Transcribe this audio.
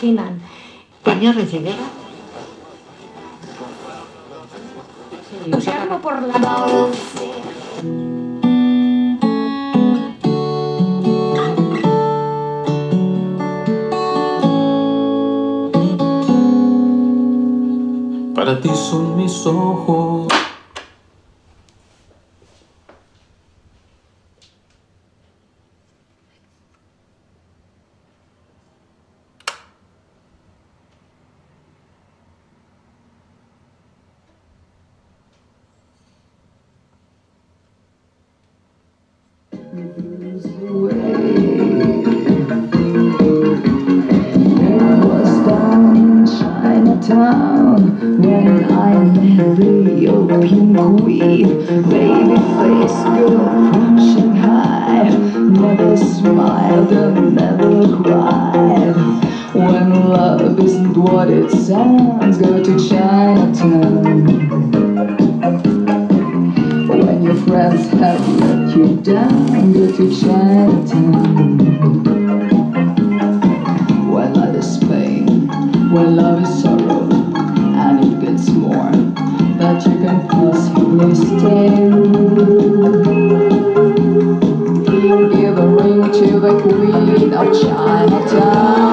fascinan. Señores de guerra. Entusiasmo por la Para ti son mis ojos. When I met the opium queen, baby face, girl from Shanghai, never smiled and never cried. When love isn't what it sounds, go to Chinatown. When your friends have let you down, go to Chinatown. When love is pain, when love is sorrow, and it gets more that you can possibly stand. Give a ring to the Queen of Chinatown.